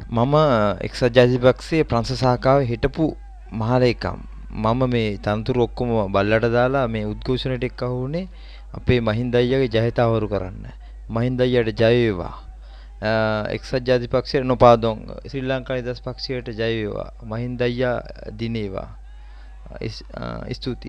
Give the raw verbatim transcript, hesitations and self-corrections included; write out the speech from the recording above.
මම එක්සත් ජාතික පක්ෂයේ ප්‍රංශ සාකාවේ හිටපු මහලේකම්. මම මේ තනතුරු ඔක්කොම බල්ලට දාලා මේ උද්ඝෝෂණයට එක්ක වුණේ අපේ මහින්ද අයියාගේ ජයතාවරු කරන්න. මහින්ද අයියාට ජය වේවා. අ, එක්සත් ජාතික පක්ෂයට නොපාදොන් ශ්‍රී ලංකා නිදහස් පක්ෂයට ජය වේවා. මහින්ද අයියා දිනේවා. ස්තුතියි.